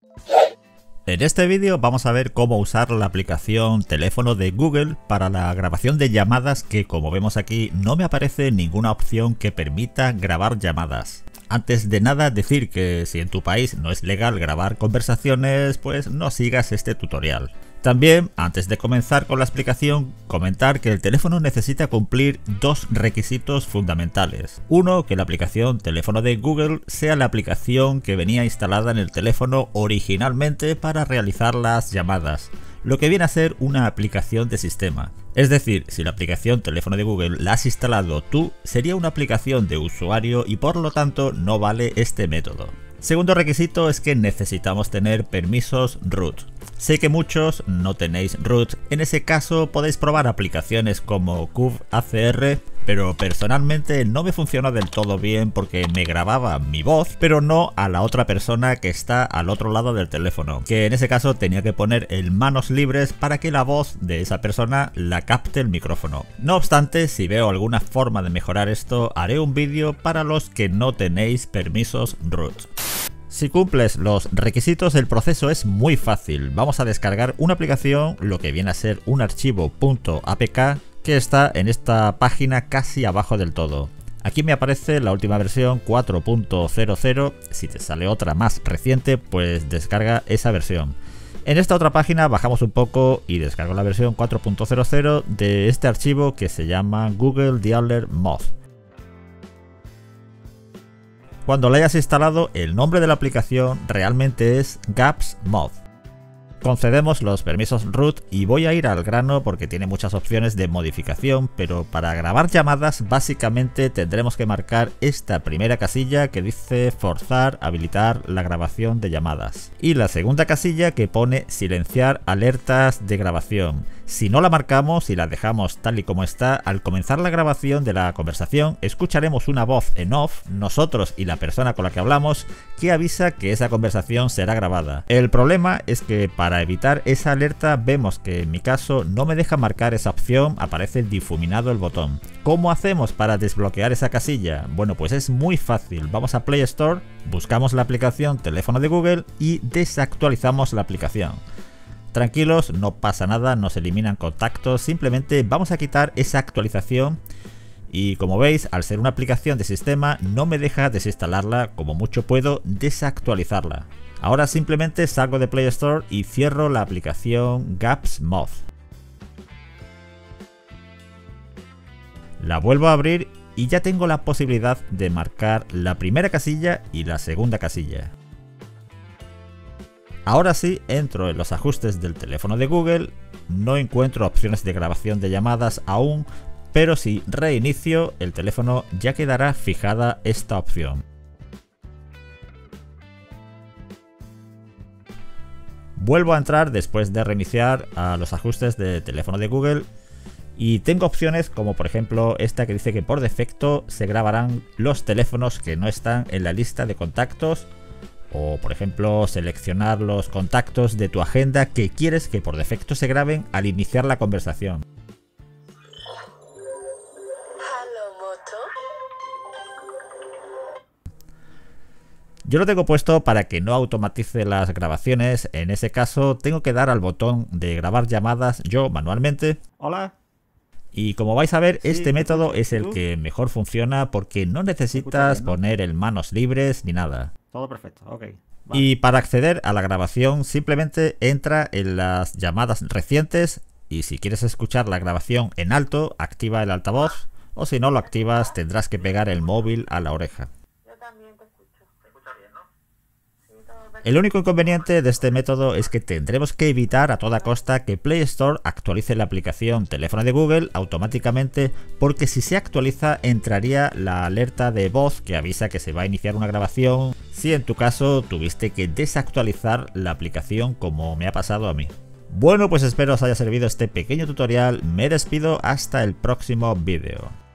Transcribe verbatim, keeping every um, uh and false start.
En este vídeo vamos a ver cómo usar la aplicación teléfono de Google para la grabación de llamadas, que como vemos aquí no me aparece ninguna opción que permita grabar llamadas. Antes de nada decir que si en tu país no es legal grabar conversaciones, pues no sigas este tutorial. También, antes de comenzar con la explicación, comentar que el teléfono necesita cumplir dos requisitos fundamentales. Uno, que la aplicación teléfono de Google sea la aplicación que venía instalada en el teléfono originalmente para realizar las llamadas, lo que viene a ser una aplicación de sistema. Es decir, si la aplicación teléfono de Google la has instalado tú, sería una aplicación de usuario y por lo tanto no vale este método. Segundo requisito es que necesitamos tener permisos root. Sé que muchos no tenéis root, en ese caso podéis probar aplicaciones como CubeACR, pero personalmente no me funcionó del todo bien porque me grababa mi voz, pero no a la otra persona que está al otro lado del teléfono, que en ese caso tenía que poner el manos libres para que la voz de esa persona la capte el micrófono. No obstante, si veo alguna forma de mejorar esto, haré un vídeo para los que no tenéis permisos root. Si cumples los requisitos, el proceso es muy fácil. Vamos a descargar una aplicación, lo que viene a ser un archivo .apk, que está en esta página casi abajo del todo. Aquí me aparece la última versión cuatro punto cero cero, si te sale otra más reciente, pues descarga esa versión. En esta otra página bajamos un poco y descargo la versión cuatro punto cero cero de este archivo que se llama Google Dialer Mod. Cuando la hayas instalado, el nombre de la aplicación realmente es Gaps Mod. Concedemos los permisos root y voy a ir al grano porque tiene muchas opciones de modificación, pero para grabar llamadas básicamente tendremos que marcar esta primera casilla que dice forzar, habilitar la grabación de llamadas, y la segunda casilla que pone silenciar alertas de grabación. Si no la marcamos y la dejamos tal y como está, al comenzar la grabación de la conversación escucharemos una voz en off, nosotros y la persona con la que hablamos, que avisa que esa conversación será grabada. El problema es que para evitar esa alerta vemos que en mi caso no me deja marcar esa opción, aparece difuminado el botón. ¿Cómo hacemos para desbloquear esa casilla? Bueno, pues es muy fácil. Vamos a Play Store, buscamos la aplicación teléfono de Google y desactualizamos la aplicación. Tranquilos, no pasa nada, no se eliminan contactos, simplemente vamos a quitar esa actualización y como veis, al ser una aplicación de sistema no me deja desinstalarla, como mucho puedo desactualizarla. Ahora simplemente salgo de Play Store y cierro la aplicación Gaps Mod. La vuelvo a abrir y ya tengo la posibilidad de marcar la primera casilla y la segunda casilla. Ahora sí, entro en los ajustes del teléfono de Google, no encuentro opciones de grabación de llamadas aún, pero si reinicio el teléfono ya quedará fijada esta opción. Vuelvo a entrar después de reiniciar a los ajustes de teléfono de Google y tengo opciones como por ejemplo esta que dice que por defecto se grabarán los teléfonos que no están en la lista de contactos, o por ejemplo seleccionar los contactos de tu agenda que quieres que por defecto se graben al iniciar la conversación. Yo lo tengo puesto para que no automatice las grabaciones. En ese caso tengo que dar al botón de grabar llamadas yo manualmente. Hola. Y como vais a ver, sí, este método es el que mejor funciona porque no necesitas bien, ¿no? poner el manos libres ni nada. Todo perfecto, ok. Vale. Y para acceder a la grabación simplemente entra en las llamadas recientes y si quieres escuchar la grabación en alto, activa el altavoz, o si no lo activas tendrás que pegar el móvil a la oreja. El único inconveniente de este método es que tendremos que evitar a toda costa que Play Store actualice la aplicación teléfono de Google automáticamente, porque si se actualiza entraría la alerta de voz que avisa que se va a iniciar una grabación si en tu caso tuviste que desactualizar la aplicación como me ha pasado a mí. Bueno, pues espero os haya servido este pequeño tutorial, me despido hasta el próximo vídeo.